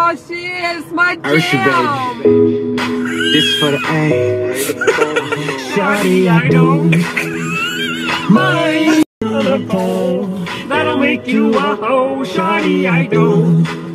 Oh shit, it's my Usher, jam. baby. This for the A. Shawty, I don't mind the pole. That'll make you a hoe. Shawty, I don't